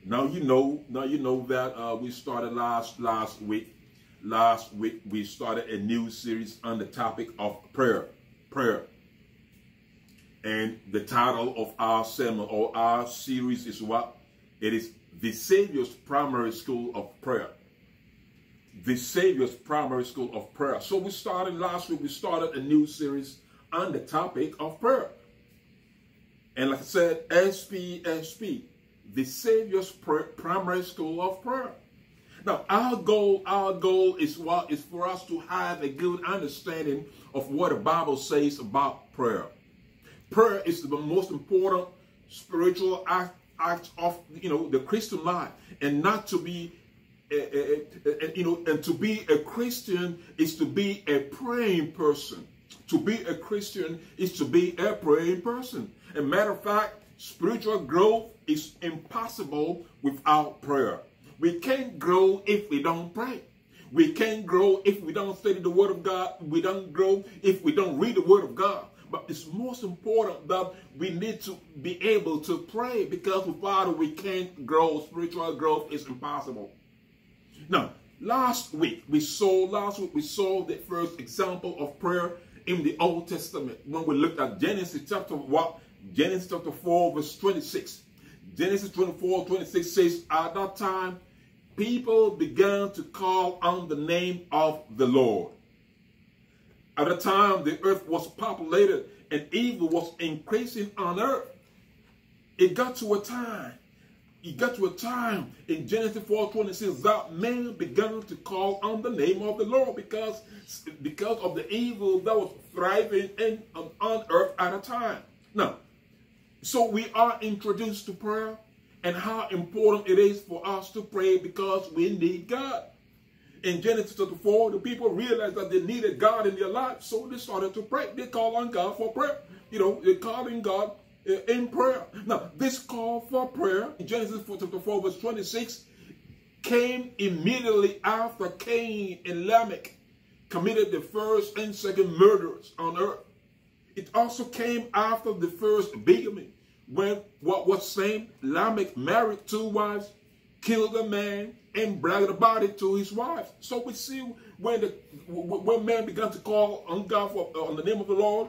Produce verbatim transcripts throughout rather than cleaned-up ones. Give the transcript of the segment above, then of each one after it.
Now you know, now you know that uh, we started last last week. Last week we started a new series on the topic of prayer. Prayer. And the title of our sermon or our series is what? It is The Saviour's Primary School of Prayer. The Saviour's Primary School of Prayer. So we started last week, we started a new series on the topic of prayer. And like I said, S P S P. The Saviour's Primary School of Prayer. Now, our goal, our goal is what is for us to have a good understanding of what the Bible says about prayer. Prayer is the most important spiritual act, act of you know the Christian life, and not to be, a, a, a, you know, and to be a Christian is to be a praying person. To be a Christian is to be a praying person. As a matter of fact, spiritual growth is impossible without prayer. We can't grow if we don't pray. We can't grow if we don't study the Word of God. We don't grow if we don't read the Word of God. But it's most important that we need to be able to pray, because without it we can't grow. Spiritual growth is impossible. Now, last week we saw last week we saw the first example of prayer in the Old Testament when we looked at Genesis chapter what. Genesis chapter four, verse twenty-six. Genesis twenty-four, twenty-six says, at that time, people began to call on the name of the Lord. At the time, the earth was populated and evil was increasing on earth. It got to a time, it got to a time in Genesis four, twenty-six that men began to call on the name of the Lord because, because of the evil that was thriving in, on earth at a time. Now, so we are introduced to prayer and how important it is for us to pray because we need God. In Genesis chapter four, the people realized that they needed God in their lives, so they started to pray. They called on God for prayer. You know, they called on God uh, in prayer. Now, this call for prayer in Genesis chapter four, verse twenty-six, came immediately after Cain and Lamech committed the first and second murders on earth. It also came after the first bigamy, when what was saying, Lamech married two wives, killed a man, and bragged about it to his wives. So we see when the when man began to call on God for on the name of the Lord,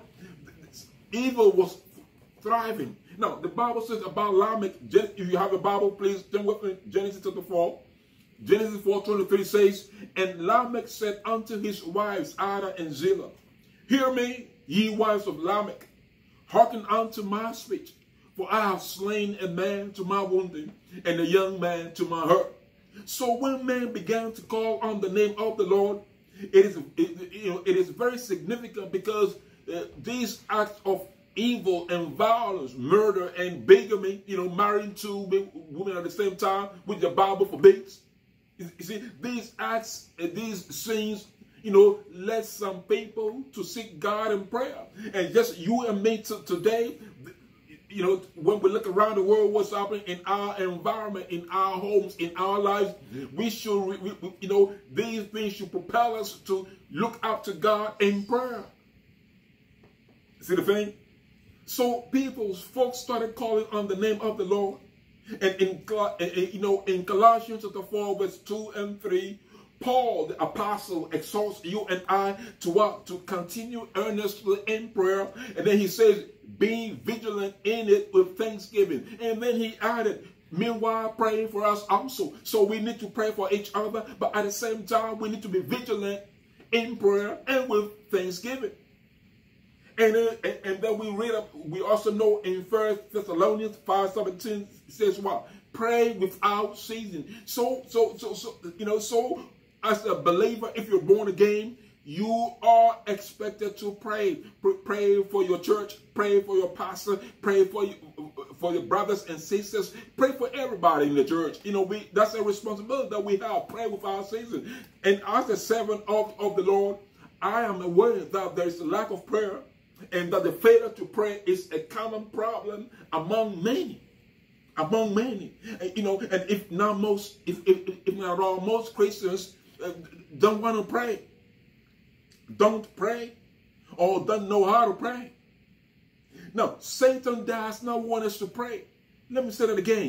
evil was thriving. Now the Bible says about Lamech. If you have a Bible, please turn with me. Genesis chapter four. Genesis four twenty-three says, and Lamech said unto his wives Ada and Zillah, hear me, ye wives of Lamech, hearken unto my speech. For I have slain a man to my wounding, and a young man to my hurt. So when men began to call on the name of the Lord, it is, it, you know, it is very significant because uh, these acts of evil and violence, murder and bigamy, you know, marrying two women at the same time, which the Bible forbids. You see, these acts, uh, these sins, you know, led some people to seek God in prayer. And just you and me today, you know, when we look around the world, what's happening in our environment, in our homes, in our lives, we should, we, we, you know, these things should propel us to look up to God in prayer. See the thing? So people, folks started calling on the name of the Lord. And in, you know, in Colossians chapter four, verse two and three, Paul, the apostle, exhorts you and I to what? To continue earnestly in prayer. And then he says, be vigilant in it with thanksgiving. And then he added, meanwhile, praying for us also. So we need to pray for each other, but at the same time, we need to be vigilant in prayer and with thanksgiving. And, uh, and, and then we read, up, we also know in First Thessalonians five seventeen, it says what? Pray without ceasing. So, so, so, so, you know, so as a believer, if you're born again, you are expected to pray. Pray for your church. Pray for your pastor. Pray for you, for your brothers and sisters. Pray for everybody in the church. You know, we that's a responsibility that we have. Pray without ceasing. And as a servant of, of the Lord, I am aware that there is a lack of prayer and that the failure to pray is a common problem among many. Among many. And, you know, and if not most, if, if, if not all, most Christians uh, don't want to pray. Don't pray or don't know how to pray. Now, Satan does not want us to pray. Let me say that again.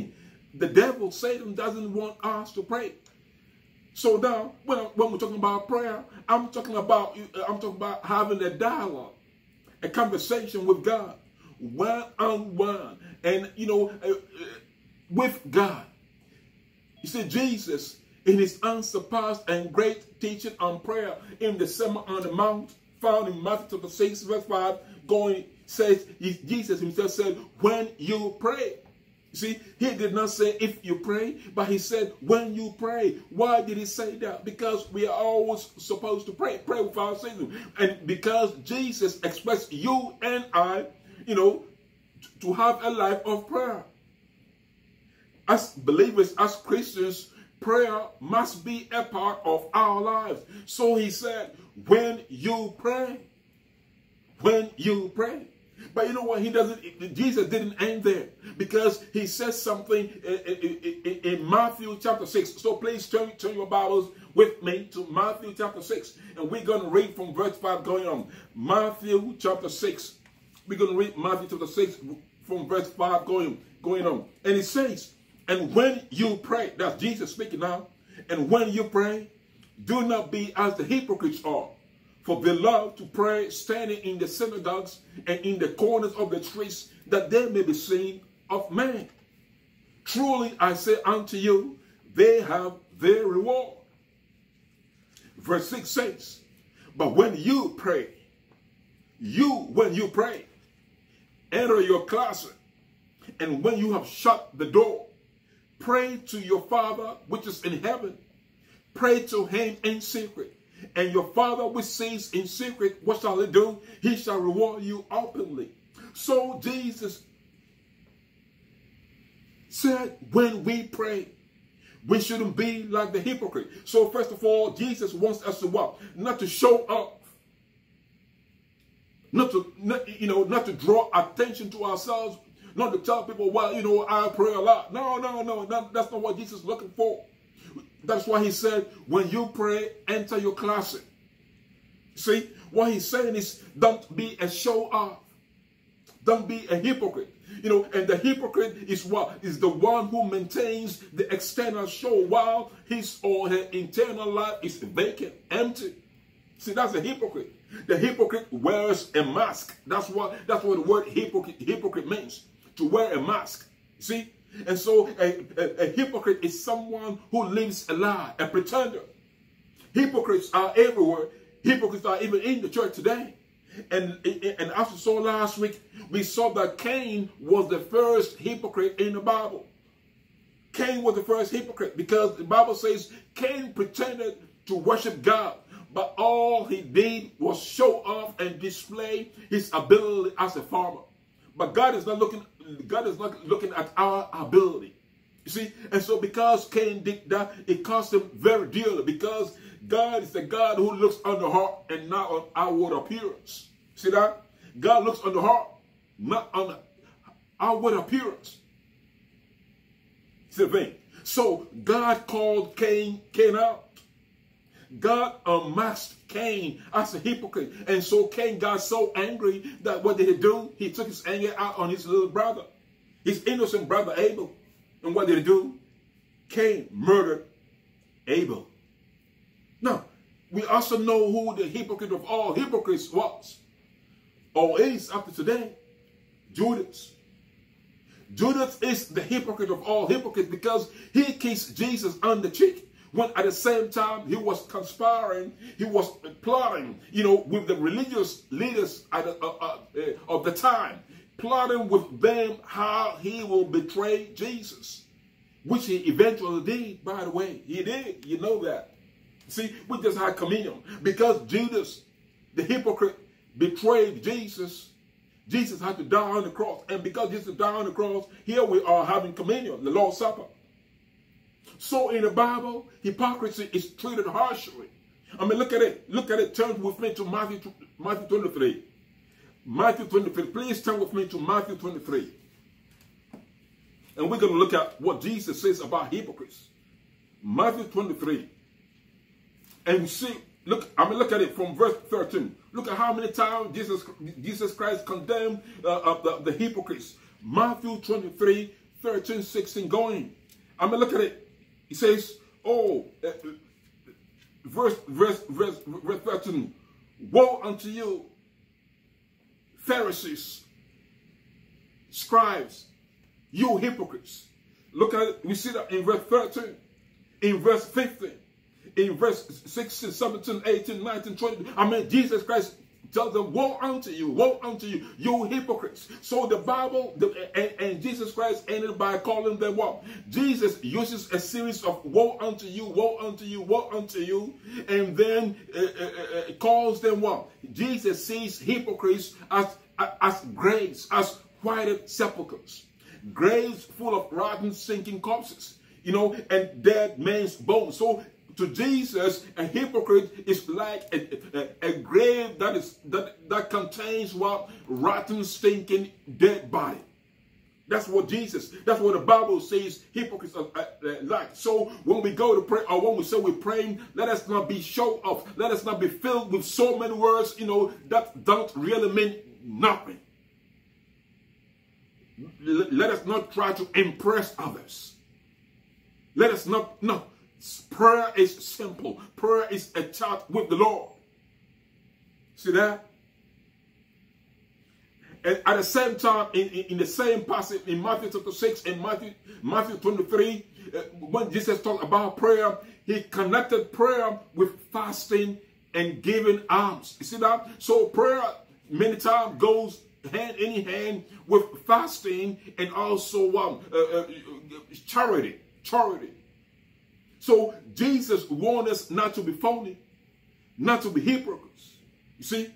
The devil, Satan, doesn't want us to pray. So now, when, when we're talking about prayer, I'm talking about I'm talking about having a dialogue, a conversation with God, one on one, and you know, uh, uh, with God. You see, Jesus, in his unsurpassed and great teaching on prayer in the Sermon on the Mount, found in Matthew chapter six, verse five, going says Jesus himself said, "When you pray." See, he did not say if you pray, but he said when you pray. Why did he say that? Because we are always supposed to pray, pray without ceasing. And because Jesus expects you and I, you know, to have a life of prayer. As believers, as Christians, prayer must be a part of our lives. So he said, when you pray, when you pray. But you know what? He doesn't. Jesus didn't end there, because he says something in, in, in Matthew chapter six. So please turn, turn your Bibles with me to Matthew chapter six, and we're going to read from verse five going on. Matthew chapter six. We're going to read Matthew chapter six from verse five going going on, and it says, "And when you pray," that's Jesus speaking now. "And when you pray, do not be as the hypocrites are. For they love to pray standing in the synagogues and in the corners of the streets, that they may be seen of men. Truly I say unto you, they have their reward." Verse six says, "But when you pray, you, when you pray, enter your closet, and when you have shut the door, pray to your Father which is in heaven. Pray to him in secret. And your Father which sees in secret, what shall he do? He shall reward you openly." So Jesus said, when we pray, we shouldn't be like the hypocrite. So first of all, Jesus wants us to what? Not to show off. Not to, not, you know, not to draw attention to ourselves. Not to tell people, well, you know, I pray a lot. No, no, no. That, that's not what Jesus is looking for. That's why he said, when you pray, enter your closet. See, what he's saying is, don't be a show-off. Don't be a hypocrite. You know, and the hypocrite is what? Is the one who maintains the external show while his or her internal life is vacant, empty. See, that's a hypocrite. The hypocrite wears a mask. That's what, that's what the word hypocrite, hypocrite means. To wear a mask. See? And so a, a, a hypocrite is someone who lives a lie, a pretender. Hypocrites are everywhere. Hypocrites are even in the church today. And, and as we saw last week, we saw that Cain was the first hypocrite in the Bible. Cain was the first hypocrite because the Bible says Cain pretended to worship God, but all he did was show off and display his ability as a farmer. But God is not looking, God is not looking at our ability. You see? And so because Cain did that, it cost him very dearly, because God is the God who looks on the heart and not on outward appearance. See that? God looks on the heart, not on outward appearance. See the thing? So God called Cain, Cain out. God unmasked Cain as a hypocrite. And so Cain got so angry that what did he do? He took his anger out on his little brother, his innocent brother Abel. And what did he do? Cain murdered Abel. Now, we also know who the hypocrite of all hypocrites was, or is up to today. Judas. Judas is the hypocrite of all hypocrites because he kissed Jesus on the cheek, when at the same time he was conspiring, he was plotting, you know, with the religious leaders at the, uh, uh, uh, of the time, plotting with them how he will betray Jesus, which he eventually did, by the way. He did, you know that. See, we just had communion. Because Judas, the hypocrite, betrayed Jesus, Jesus had to die on the cross. And because Jesus died on the cross, here we are having communion, the Lord's Supper. So in the Bible, hypocrisy is treated harshly. I mean, look at it. Look at it. Turn with me to Matthew, Matthew twenty-three. Matthew twenty-three. Please turn with me to Matthew twenty-three. And we're going to look at what Jesus says about hypocrites. Matthew twenty-three. And we see, look, I mean, look at it from verse thirteen. Look at how many times Jesus, Jesus Christ condemned uh, uh, the, the hypocrites. Matthew twenty-three, thirteen, sixteen, going. I'm going to look at it. He says, oh, uh, verse, verse, verse, verse thirteen, woe unto you, Pharisees, scribes, you hypocrites. Look at it. We see that in verse thirteen, in verse fifteen, in verse sixteen, seventeen, eighteen, nineteen, twenty. I mean, Jesus Christ tells them, woe unto you, woe unto you, you hypocrites. So the Bible, the, and, and Jesus Christ ended by calling them what? Jesus uses a series of woe unto you, woe unto you, woe unto you, and then uh, uh, uh, calls them what? Jesus sees hypocrites as, as graves, as whited sepulchres. Graves full of rotten, sinking corpses, you know, and dead men's bones. So to Jesus, a hypocrite is like a, a, a grave that is that that contains what? Rotten, stinking, dead body. That's what Jesus, that's what the Bible says hypocrites are like. So when we go to pray, or when we say we're praying, let us not be show off. Let us not be filled with so many words, you know, that don't really mean nothing. Let us not try to impress others. Let us not, no. Prayer is simple. Prayer is a chat with the Lord. See that? And at the same time, in, in, in the same passage, in Matthew chapter six and Matthew, Matthew twenty-three, uh, when Jesus talked about prayer, he connected prayer with fasting and giving alms. You see that? So prayer many times goes hand in hand with fasting and also um, uh, uh, charity. Charity. So Jesus warned us not to be phony, not to be hypocrites. You see?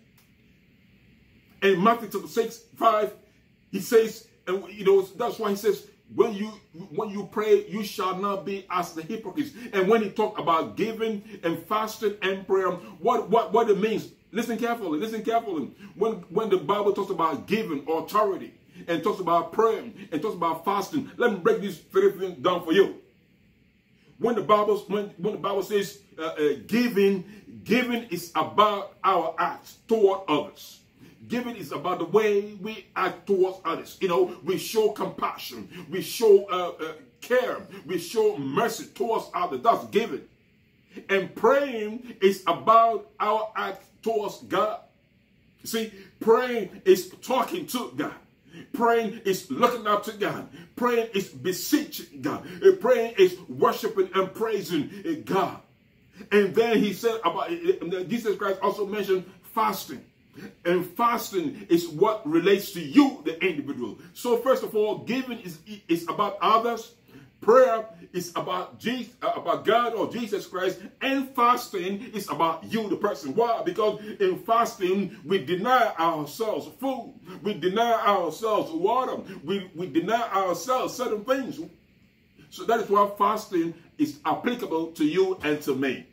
In Matthew chapter six, five, he says, and you know, that's why he says, when you when you pray, you shall not be as the hypocrites. And when he talked about giving and fasting and prayer, what what what it means, listen carefully, listen carefully. When when the Bible talks about giving or charity, and talks about prayer, and talks about fasting, let me break these three things down for you. When the Bible, when, when the Bible says uh, uh, giving, giving is about our acts toward others. Giving is about the way we act towards others. You know, we show compassion, we show uh, uh, care, we show mercy towards others. That's giving. And praying is about our act towards God. See, praying is talking to God. Praying is looking up to God. Praying is beseeching God. Praying is worshiping and praising God. And then he said about, Jesus Christ also mentioned fasting. And fasting is what relates to you, the individual. So first of all, giving is, is about others. Prayer is about Jesus, about God or Jesus Christ, and fasting is about you, the person. Why? Because in fasting, we deny ourselves food. We deny ourselves water. We, we deny ourselves certain things. So that is why fasting is applicable to you and to me.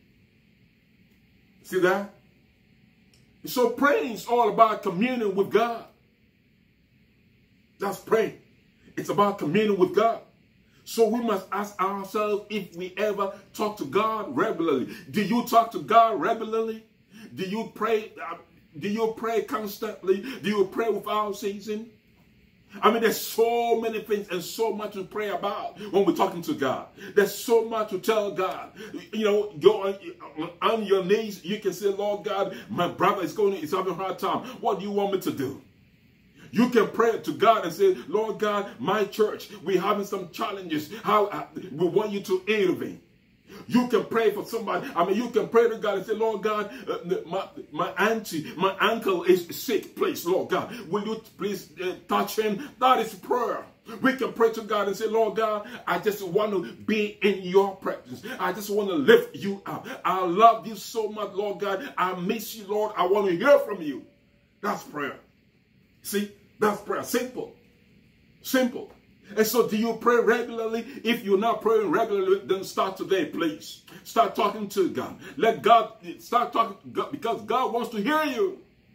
See that? So praying is all about communion with God. That's praying. It's about communion with God. So we must ask ourselves if we ever talk to God regularly. Do you talk to God regularly? Do you pray? Uh, do you pray constantly? Do you pray without ceasing? I mean, there's so many things and so much to pray about when we're talking to God. There's so much to tell God. You know, go on, on your knees. You can say, Lord God, my brother is going, is having a hard time. What do you want me to do? You can pray to God and say, Lord God, my church, we're having some challenges. How uh, we want you to intervene. You can pray for somebody. I mean, you can pray to God and say, Lord God, uh, my, my auntie, my uncle is sick. Please, Lord God, will you please uh, touch him? That is prayer. We can pray to God and say, Lord God, I just want to be in your presence. I just want to lift you up. I love you so much, Lord God. I miss you, Lord. I want to hear from you. That's prayer. See, that's prayer. Simple. Simple. And so do you pray regularly? If you're not praying regularly, then start today, please. Start talking to God. Let God, start talking to God, because God wants to hear you.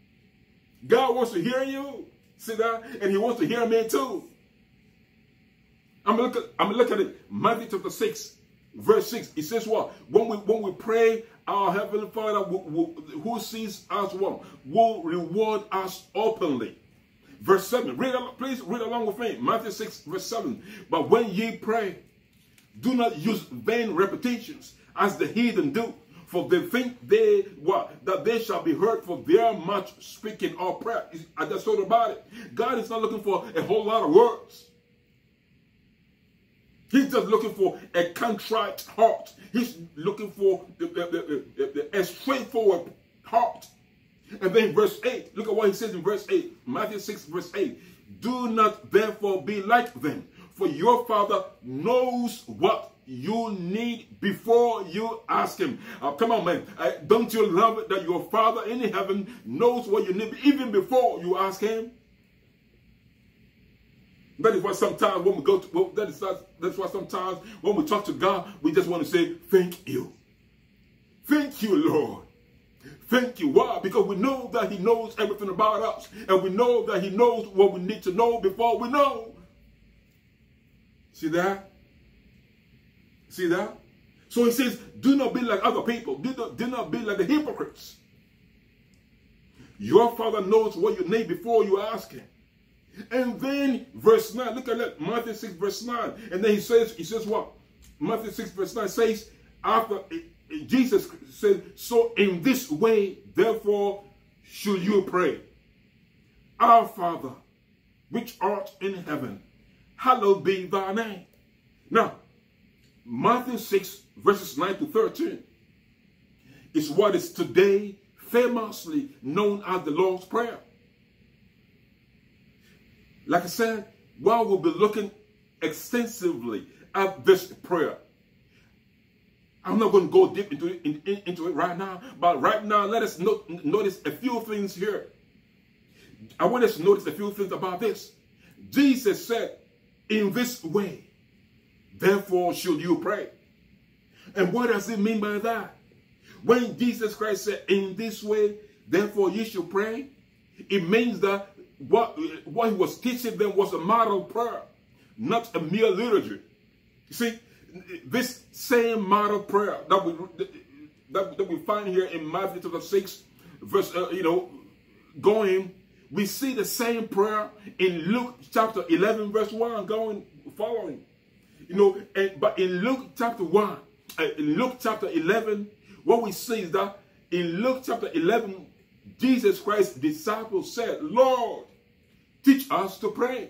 God wants to hear you. See that? And he wants to hear me too. I'm going to look at, I'm going to look at it. Matthew chapter six, verse six. It says what? When we, when we pray, our Heavenly Father will, will, who sees us what? Will reward us openly. Verse seven. Read, please read along with me. Matthew six, verse seven. But when ye pray, Do not use vain repetitions as the heathen do, for they think they what that they shall be heard for their much speaking or prayer. I just thought about it. God is not looking for a whole lot of words. He's just looking for a contrite heart. He's looking for the, the, the, the, the, a straightforward heart. And then verse eight, look at what he says in verse eight. Matthew six, verse eight. Do not therefore be like them, for your Father knows what you need before you ask him. Uh, come on, man. Uh, don't you love it that your Father in heaven knows what you need even before you ask him? That is why sometimes when we go to, well, that is, that's why sometimes when we talk to God, we just want to say, thank you. Thank you, Lord. Thank you. Why? Because we know that he knows everything about us. And we know that he knows what we need to know before we know. See that? See that? So he says, do not be like other people. Do not, do not be like the hypocrites. Your Father knows what you need before you ask him. And then verse nine, look at that, Matthew six, verse nine. And then he says, he says what? Matthew six, verse nine says, after Jesus said, so in this way, therefore, should you pray. Our Father, which art in heaven, hallowed be thy name. Now, Matthew six, verses nine to thirteen is what is today famously known as the Lord's Prayer. Like I said, while we'll be looking extensively at this prayer, I'm not going to go deep into it, in, in, into it right now, but right now, let us not, notice a few things here. I want us to notice a few things about this. Jesus said, in this way, therefore should you pray. And what does it mean by that? When Jesus Christ said, in this way, therefore you should pray, it means that what, what he was teaching them was a model prayer, not a mere liturgy. You see, this same model prayer that we that, that we find here in Matthew chapter six, verse uh, you know, going, we see the same prayer in Luke chapter eleven, verse one, going following. You know, and but in Luke chapter one, uh, in Luke chapter eleven, what we see is that in Luke chapter eleven, Jesus Christ's disciples said, Lord, teach us to pray.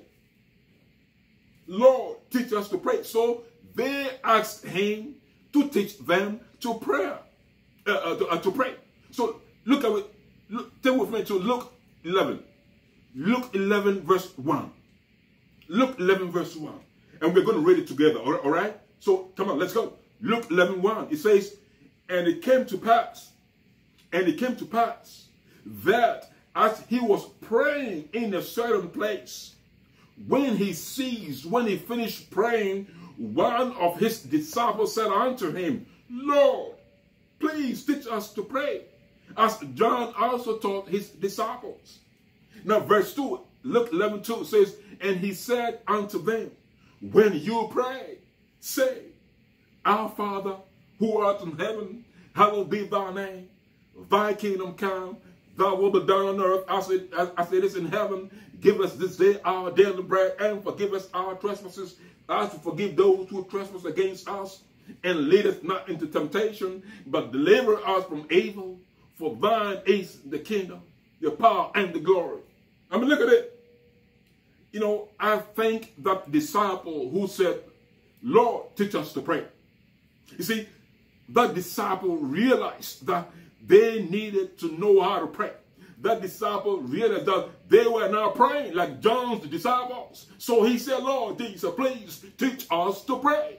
Lord, teach us to pray. So they asked him to teach them to pray. Uh, uh, to, uh, to pray. So look at it. Look, take with me to Luke eleven. Luke eleven verse one. Luke eleven verse one. And we're going to read it together. All right? All right? So come on, let's go. Luke eleven one. It says, and it came to pass, and it came to pass that as he was praying in a certain place, when he ceased, when he finished praying, one of his disciples said unto him, Lord, please teach us to pray, as John also taught his disciples. Now verse two, Luke eleven two says, and he said unto them, when you pray, say, Our Father, who art in heaven, hallowed be thy name. Thy kingdom come, thy will be done on earth as it, as, as it is in heaven. Give us this day our daily bread, and forgive us our trespasses, as we forgive those who trespass against us. And lead us not into temptation, but deliver us from evil. For thine is the kingdom, the power, and the glory. I mean, look at it. You know, I think that disciple who said, Lord, teach us to pray. You see, that disciple realized that they needed to know how to pray. That disciple realized that they were not praying like John's disciples. So he said, Lord Jesus, please teach us to pray.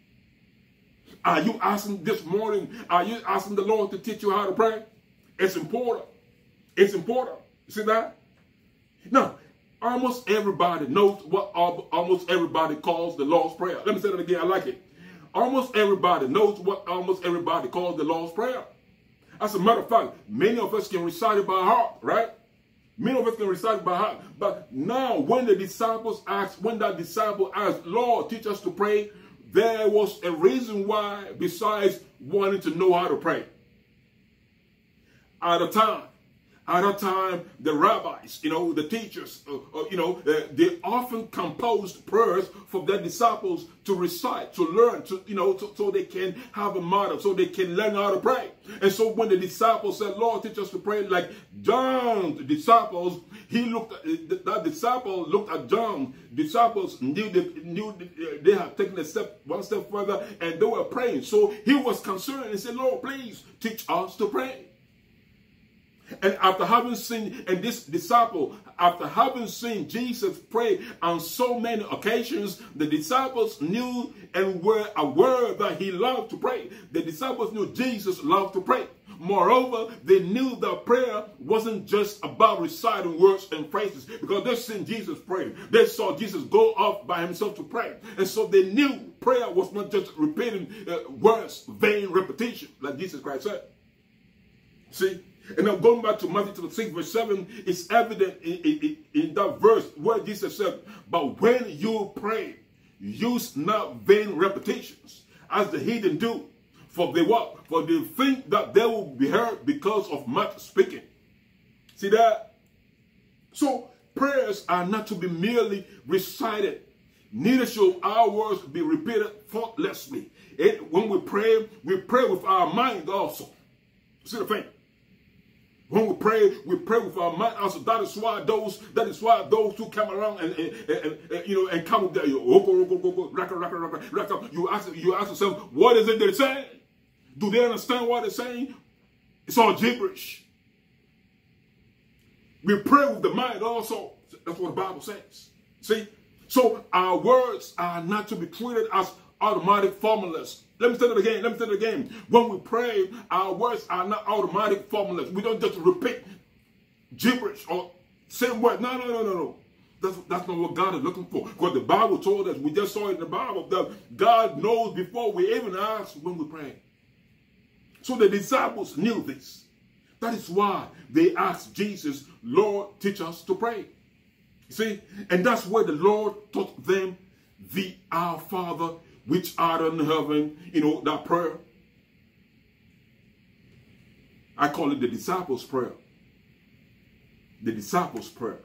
Are you asking this morning, are you asking the Lord to teach you how to pray? It's important. It's important. You see that? Now, almost everybody knows what almost everybody calls the Lord's Prayer. Let me say that again. I like it. Almost everybody knows what almost everybody calls the Lord's Prayer. As a matter of fact, many of us can recite it by heart, right? Many of us can recite it by heart. But now, when the disciples asked, when that disciple asked, Lord, teach us to pray, there was a reason why besides wanting to know how to pray. At the time, At that time, the rabbis, you know, the teachers, uh, uh, you know, uh, they often composed prayers for their disciples to recite, to learn, to, you know, to, so they can have a model, so they can learn how to pray. And so when the disciples said, Lord, teach us to pray, like John, the disciples, he looked at, that disciple looked at John. Disciples knew they, knew they had taken a step, one step further, and they were praying. So he was concerned and said, Lord, please teach us to pray. And after having seen, and this disciple, after having seen Jesus pray on so many occasions, the disciples knew and were aware that he loved to pray. The disciples knew Jesus loved to pray. Moreover, they knew that prayer wasn't just about reciting words and phrases, because they've seen Jesus pray. They saw Jesus go off by himself to pray. And so they knew prayer was not just repeating uh, words, vain repetition, like Jesus Christ said. See? And now going back to Matthew six, verse seven, it's evident in, in, in that verse where Jesus said, but when you pray, use not vain repetitions, as the heathen do. For they what? For they think that they will be heard because of much speaking. See that? So prayers are not to be merely recited. Neither should our words be repeated thoughtlessly. It, when we pray, we pray with our mind also. See the thing? When we pray, we pray with our mind also. That is why those, that is why those who come around and, and, and, and you know, and come there, you you ask, you ask yourself, what is it they're saying? Do they understand what they're saying? It's all gibberish. We pray with the mind also. That's what the Bible says. See? So our words are not to be treated as automatic formulas. Let me say it again. Let me say it again. When we pray, our words are not automatic formulas. We don't just repeat gibberish or same word. No, no, no, no, no. That's, that's not what God is looking for. Because the Bible told us, we just saw it in the Bible, that God knows before we even ask when we pray. So the disciples knew this. That is why they asked Jesus, Lord, teach us to pray. See? And that's where the Lord taught them the Our Father, which art in heaven, you know, that prayer. I call it the disciples' prayer. The disciples' prayer.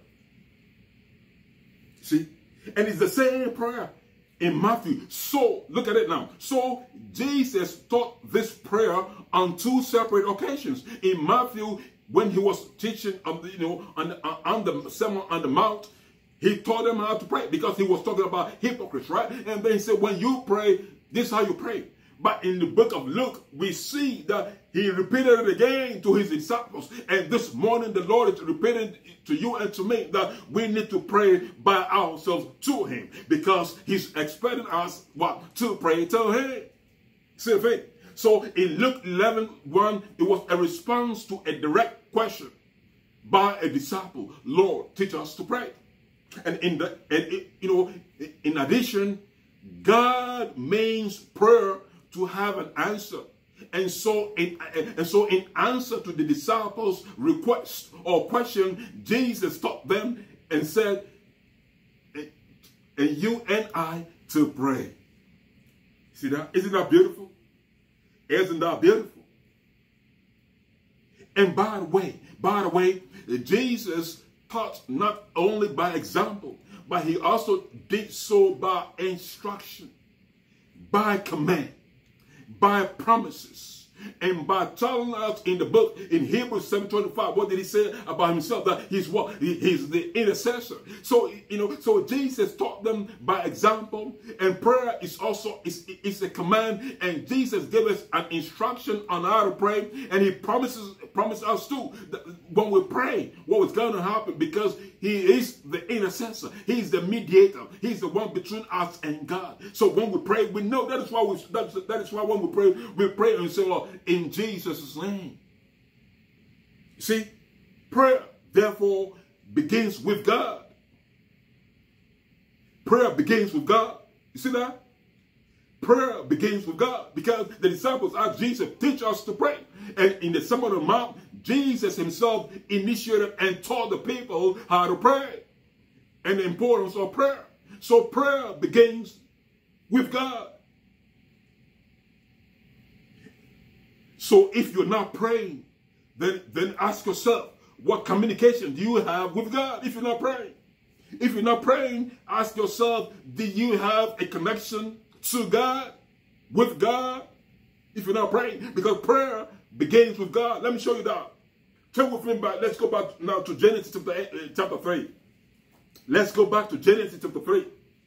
See? And it's the same prayer in Matthew. So, look at it now. So, Jesus taught this prayer on two separate occasions. In Matthew, when he was teaching, on the, you know, on the, on the Sermon on the Mount, he taught them how to pray because he was talking about hypocrites, right? And then he said, when you pray, this is how you pray. But in the book of Luke, we see that he repeated it again to his disciples. And this morning, the Lord is repeating to you and to me that we need to pray by ourselves to him, because he's expecting us, what? To pray to him. See the thing? So in Luke eleven, one, it was a response to a direct question by a disciple. Lord, teach us to pray. And in the, and it, you know, in addition, God means prayer to have an answer. And so, in, and so in answer to the disciples' request or question, Jesus taught them and said, and you and I to pray. See that? Isn't that beautiful? Isn't that beautiful? And by the way, by the way, Jesus taught not only by example, but he also did so by instruction, by command, by promises, and by telling us in the book in Hebrews seven twenty-five, what did he say about himself? That he's what? He's the intercessor. So, you know, so Jesus taught them by example, and prayer is also is, is a command, and Jesus gave us an instruction on how to pray, and he promises promised us too that when we pray, what is going to happen, because he is the intercessor, he's the mediator, he's the one between us and God. So when we pray, we know that is why we that is, that is why when we pray, we pray and say, Lord, in Jesus' name. See, prayer therefore begins with God. Prayer begins with God. You see that? Prayer begins with God, because the disciples asked Jesus, teach us to pray. And in the Sermon on the Mount, Jesus himself initiated and taught the people how to pray and the importance of prayer. So prayer begins with God. So if you're not praying, then, then ask yourself, What communication do you have with God if you're not praying? If you're not praying, ask yourself, do you have a connection to God, with God, if you're not praying? Because prayer begins with God. Let me show you that. Turn with me back. Let's go back now to Genesis chapter, eight, uh, chapter three. Let's go back to Genesis chapter three.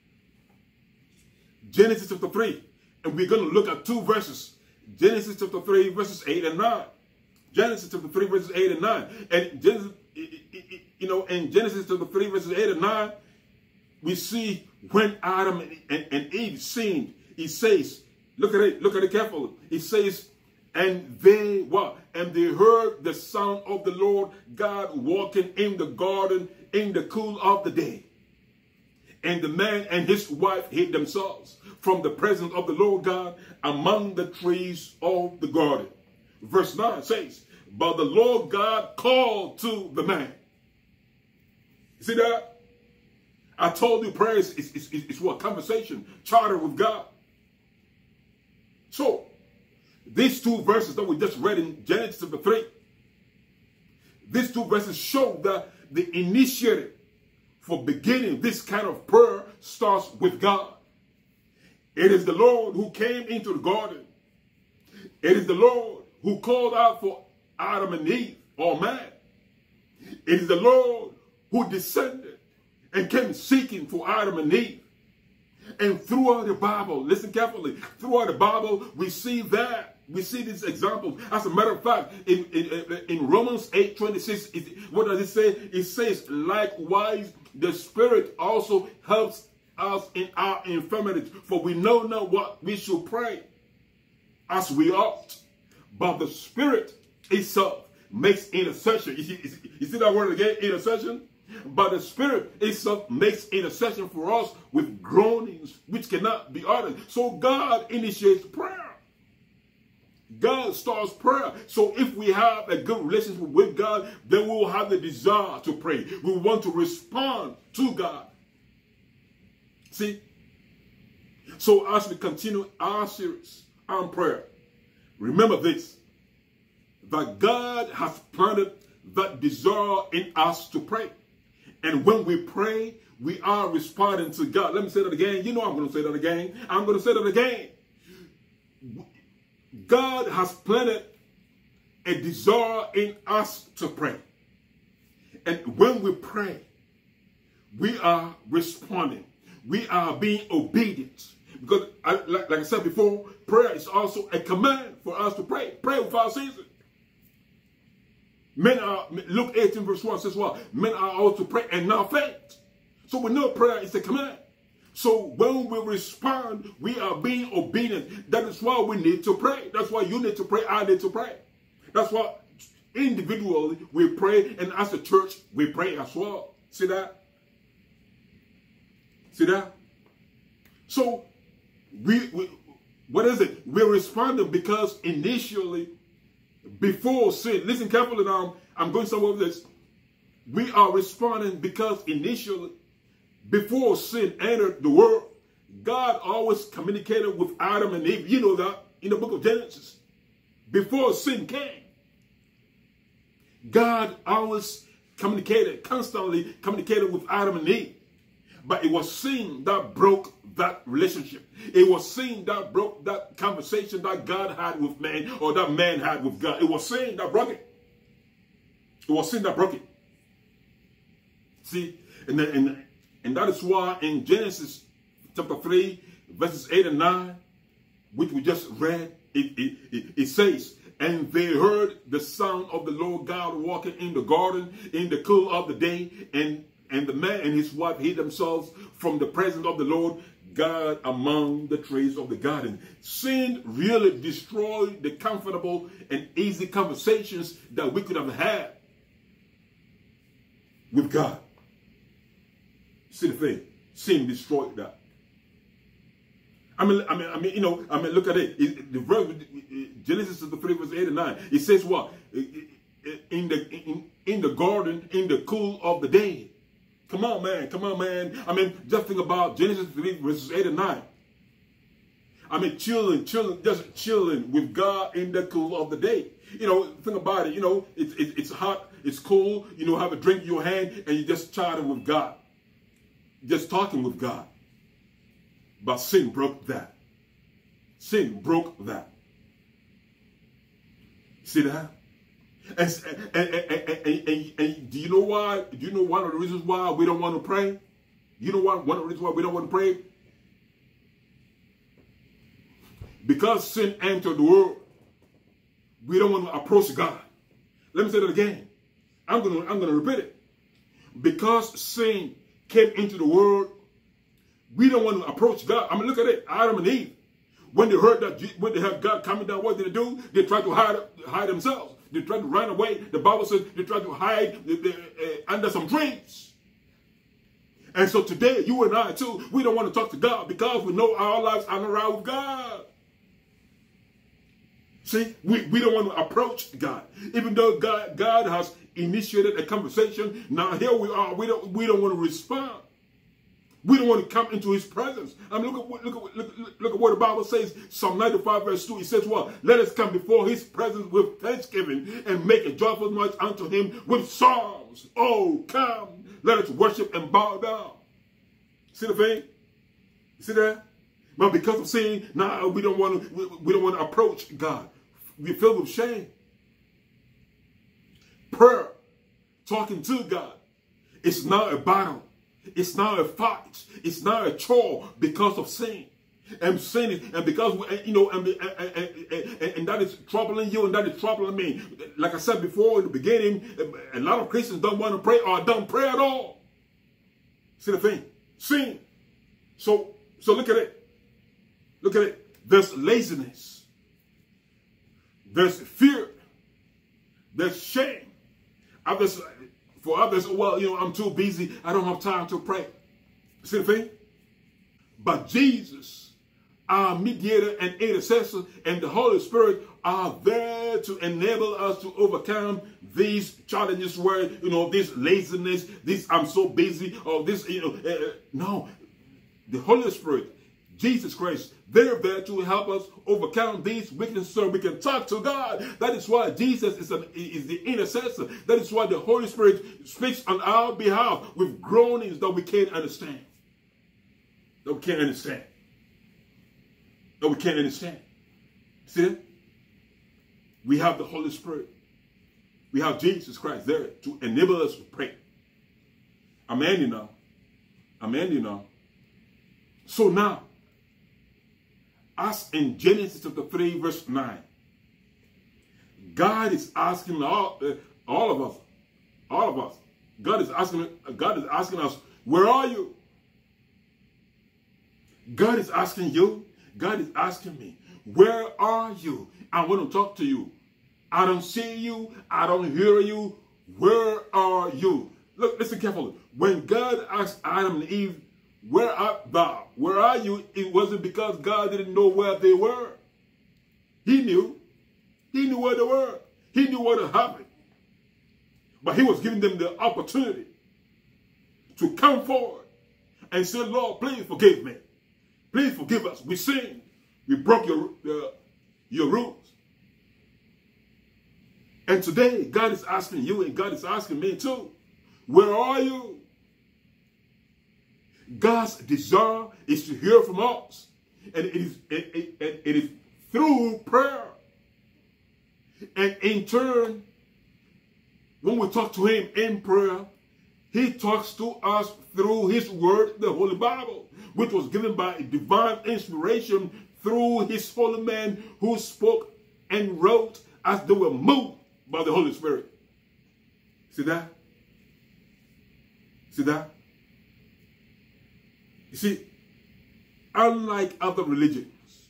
Genesis chapter three. And we're going to look at two verses. Genesis chapter three, verses eight and nine. Genesis chapter three, verses eight and nine. And Genesis, you know, in Genesis chapter three, verses eight and nine, we see when Adam and, and Eve sinned, he says, look at it, look at it carefully. He says, and they what? And they heard the sound of the Lord God walking in the garden in the cool of the day. And the man and his wife hid themselves from the presence of the Lord God among the trees of the garden. Verse nine says, but the Lord God called to the man. You see that? I told you prayer is, is, is, is what? Conversation, charter with God. So, these two verses that we just read in Genesis chapter three, these two verses show that the initiative for beginning this kind of prayer starts with God. It is the Lord who came into the garden. It is the Lord who called out for Adam and Eve, or man. It is the Lord who descended and came seeking for Adam and Eve. And throughout the Bible, listen carefully, throughout the Bible, we see that. We see these examples. As a matter of fact, in, in, in Romans eight twenty-six, it, what does it say? It says, likewise, the Spirit also helps us in our infirmities, for we know not what we should pray as we ought. But the Spirit itself makes intercession. You see, you see that word again, intercession? But the Spirit itself makes intercession for us with groanings which cannot be uttered. So God initiates prayer. God starts prayer. So if we have a good relationship with God, then we will have the desire to pray. We want to respond to God. See? So as we continue our series on prayer, remember this, that God has planted that desire in us to pray. And when we pray, we are responding to God. Let me say that again. You know I'm going to say that again. I'm going to say that again. God has planted a desire in us to pray. And when we pray, we are responding. We are being obedient. Because, I, like, like I said before, prayer is also a command for us to pray. Pray without ceasing. Men are, Luke eighteen verse one says what? Men are all to pray and not faint. So we know prayer is a command. So when we respond, we are being obedient. That is why we need to pray. That's why you need to pray. I need to pray. That's why individually we pray, and as a church we pray as well. See that? See that? So we, we what is it? We're responding because initially, before sin, listen carefully now, I'm going somewhere with this. We are responding because initially, before sin entered the world, God always communicated with Adam and Eve. You know that in the book of Genesis. Before sin came, God always communicated, constantly communicated with Adam and Eve. But it was sin that broke that relationship. It was sin that broke that conversation that God had with man, or that man had with God. It was sin that broke it. It was sin that broke it. See, and, then, and, and that is why in Genesis chapter three, verses eight and nine, which we just read, it, it, it, it says, and they heard the sound of the Lord God walking in the garden in the cool of the day, and And the man and his wife hid themselves from the presence of the Lord God among the trees of the garden. Sin really destroyed the comfortable and easy conversations that we could have had with God. See the thing? Sin destroyed that. I mean, I mean, I mean, you know, I mean, look at it. it the verse, Genesis three, verse eight and nine. It says what? In the in, in the garden, in the cool of the day. Come on, man. Come on, man. I mean, just think about Genesis three, verses eight and nine. I mean, chilling, chilling, just chilling with God in the cool of the day. You know, think about it. You know, it's it, it's hot, it's cool. You know, have a drink in your hand, and you're just chatting with God, just talking with God. But sin broke that. Sin broke that. See that? And, and, and, and, and, and, and do you know why? Do you know one of the reasons why we don't want to pray? You know what? One of the reasons why we don't want to pray? Because sin entered the world, we don't want to approach God. Let me say that again. I'm going to, I'm going to repeat it. Because sin came into the world, we don't want to approach God. I mean, look at it. Adam and Eve, when they heard that, when they heard God coming down, what did they do? They tried to hide, hide themselves. They tried to run away. The Bible says they tried to hide uh, under some trees. And so today, you and I too, we don't want to talk to God because we know our lives are not right with God. See, we, we don't want to approach God. Even though God, God has initiated a conversation, now here we are, we don't, we don't want to respond. We don't want to come into his presence. I mean, look at what, look at, look, look, look at what the Bible says. Psalm ninety-five verse two, it says what? Let us come before his presence with thanksgiving and make a joyful noise unto him with psalms. Oh, come, let us worship and bow down. See the thing? You see that? But because of sin, now we don't want to, we, we don't want to approach God. We feel with shame. Prayer, talking to God, it's not a battle. It's not a fight. It's not a chore because of sin. And sin is, and because, we, you know, and, and, and, and, and that is troubling you and that is troubling me. Like I said before in the beginning, a lot of Christians don't want to pray or don't pray at all. See the thing? Sin. So, so look at it. Look at it. There's laziness. There's fear. There's shame. Others, for others, well, you know, I'm too busy. I don't have time to pray. See the thing? But Jesus, our mediator and intercessor, and the Holy Spirit are there to enable us to overcome these challenges where, you know, this laziness, this I'm so busy, or this, you know, uh, no. The Holy Spirit, Jesus Christ, they're there to help us overcome these weaknesses so we can talk to God. That is why Jesus is, an, is the intercessor. That is why the Holy Spirit speaks on our behalf with groanings that we can't understand. That we can't understand. That we can't understand. See? We have the Holy Spirit. We have Jesus Christ there to enable us to pray. Amen, you know. Amen, you know. So now, as in Genesis chapter three, verse nine, God is asking all, uh, all of us, all of us, God is asking, God is asking us, where are you? God is asking you, God is asking me, where are you? I want to talk to you. I don't see you, I don't hear you. Where are you? Look, listen carefully. When God asked Adam and Eve, where art thou? Where are you? It wasn't because God didn't know where they were. He knew. He knew where they were. He knew what had happened. But he was giving them the opportunity to come forward and say, Lord, please forgive me. Please forgive us. We sinned. We broke your, uh, your rules. And today, God is asking you and God is asking me too. Where are you? God's desire is to hear from us. And it is, it, it, it is through prayer. And in turn, when we talk to him in prayer, he talks to us through his word, the Holy Bible, which was given by divine inspiration through his holy men who spoke and wrote as they were moved by the Holy Spirit. See that? See that? You see, unlike other religions,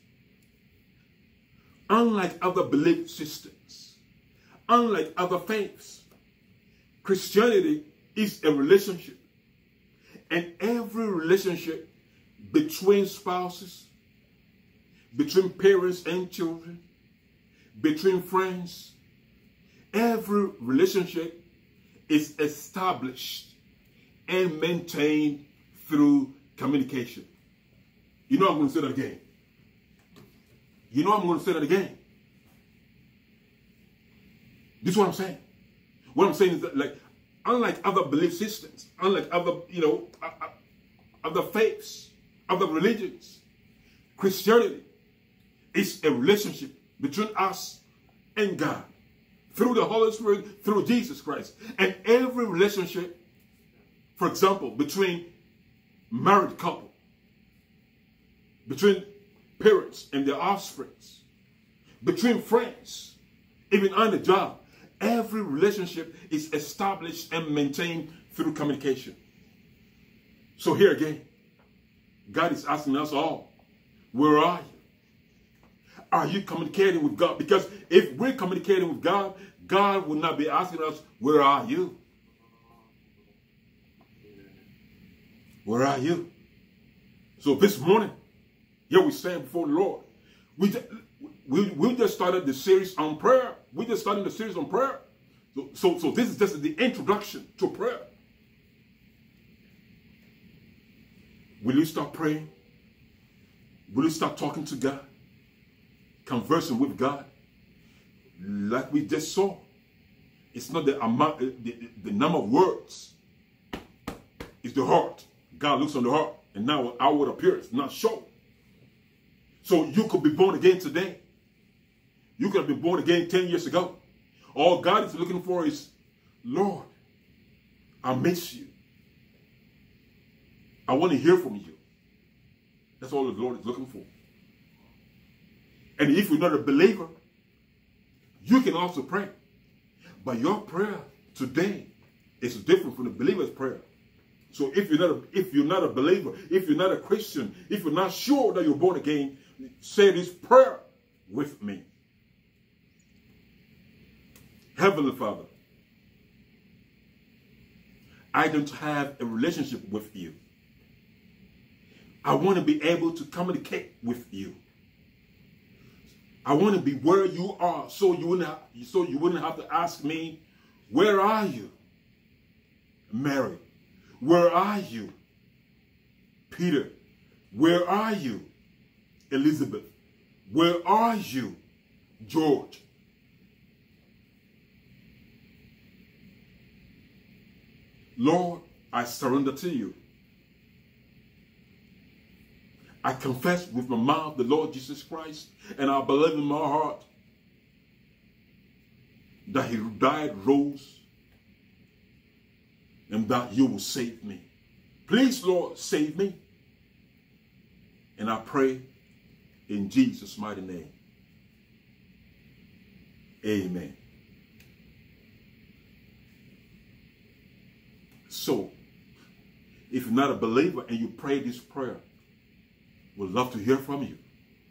unlike other belief systems, unlike other faiths, Christianity is a relationship. And every relationship between spouses, between parents and children, between friends, every relationship is established and maintained through communication. You know, I'm going to say that again. You know I'm going to say that again. This is what I'm saying. What I'm saying is that, like, unlike other belief systems, unlike other, you know, other faiths, other religions, Christianity is a relationship between us and God through the Holy Spirit, through Jesus Christ. And every relationship, for example, between married couple, between parents and their offspring, between friends, even on the job, every relationship is established and maintained through communication. So here again, God is asking us all, where are you? Are you communicating with God? Because if we're communicating with God, God will not be asking us, where are you? Where are you? So this morning, here we stand before the Lord. We just, we, we just started the series on prayer. We just started the series on prayer. So, so, so this is just the introduction to prayer. Will you start praying? Will you start talking to God? Conversing with God? Like we just saw. It's not the amount, the, the, the number of words. It's the heart. God looks on the heart. And now outward appearance, not show. So you could be born again today. You could have been born again ten years ago. All God is looking for is, Lord, I miss you. I want to hear from you. That's all the Lord is looking for. And if you're not a believer, you can also pray. But your prayer today is different from the believer's prayer. So if you're not a, if you're not a believer, if you're not a Christian, if you're not sure that you're born again, say this prayer with me. Heavenly Father, I don't have a relationship with you. I want to be able to communicate with you. I want to be where you are, so you wouldn't have, so you wouldn't have to ask me, where are you, Mary? Where are you, Peter? Where are you, Elizabeth? Where are you, George? Lord, I surrender to you. I confess with my mouth the Lord Jesus Christ, and I believe in my heart that he died, rose, and that you will save me. Please, Lord, save me. And I pray in Jesus' mighty name. Amen. So, if you're not a believer and you pray this prayer, we'd love to hear from you.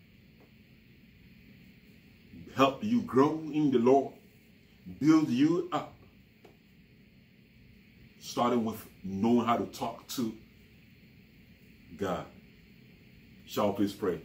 Help you grow in the Lord. Build you up. Starting with knowing how to talk to God. Shall we please pray?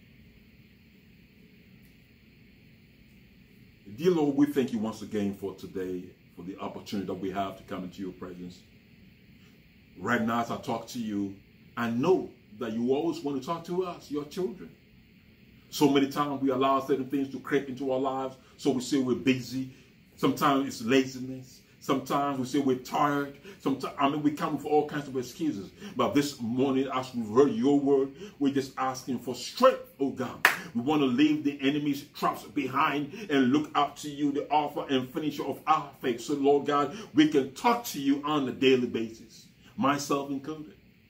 Dear Lord, we thank you once again for today, for the opportunity that we have to come into your presence. Right now, as I talk to you, I know that you always want to talk to us, your children. So many times we allow certain things to creep into our lives, so we say we're busy. Sometimes it's laziness. Sometimes we say we're tired. Sometimes, I mean, we come with all kinds of excuses. But this morning, as we've heard your word, we're just asking for strength, oh God. We want to leave the enemy's traps behind and look up to you, the author and finisher of our faith. So, Lord God, we can talk to you on a daily basis, myself included.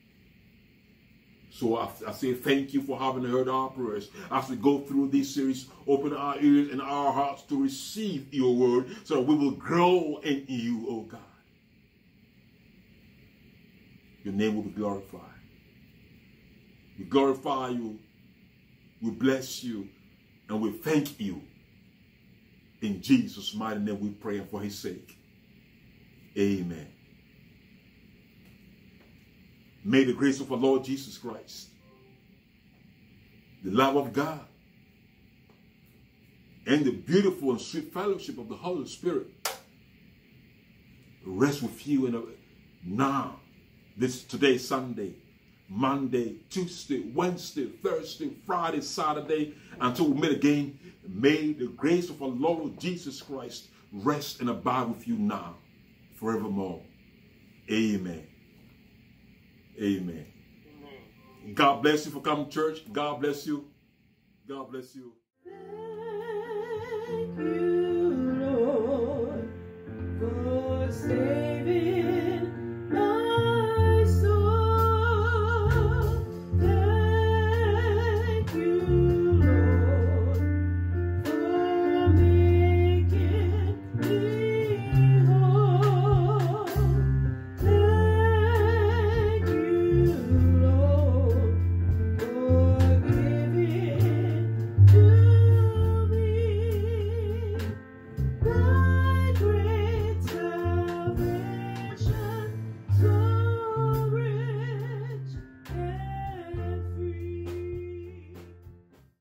So I, I say thank you for having heard our prayers. As we go through this series, open our ears and our hearts to receive your word so that we will grow in you, oh God. Your name will be glorified. We glorify you, we bless you, and we thank you. In Jesus' mighty name we pray, and for his sake. Amen. May the grace of our Lord Jesus Christ, the love of God, and the beautiful and sweet fellowship of the Holy Spirit rest with you and now, this today, Sunday, Monday, Tuesday, Wednesday, Thursday, Friday, Saturday, until we meet again. May the grace of our Lord Jesus Christ rest and abide with you now, forevermore. Amen. Amen. Amen. God bless you for coming to church. God bless you. God bless you.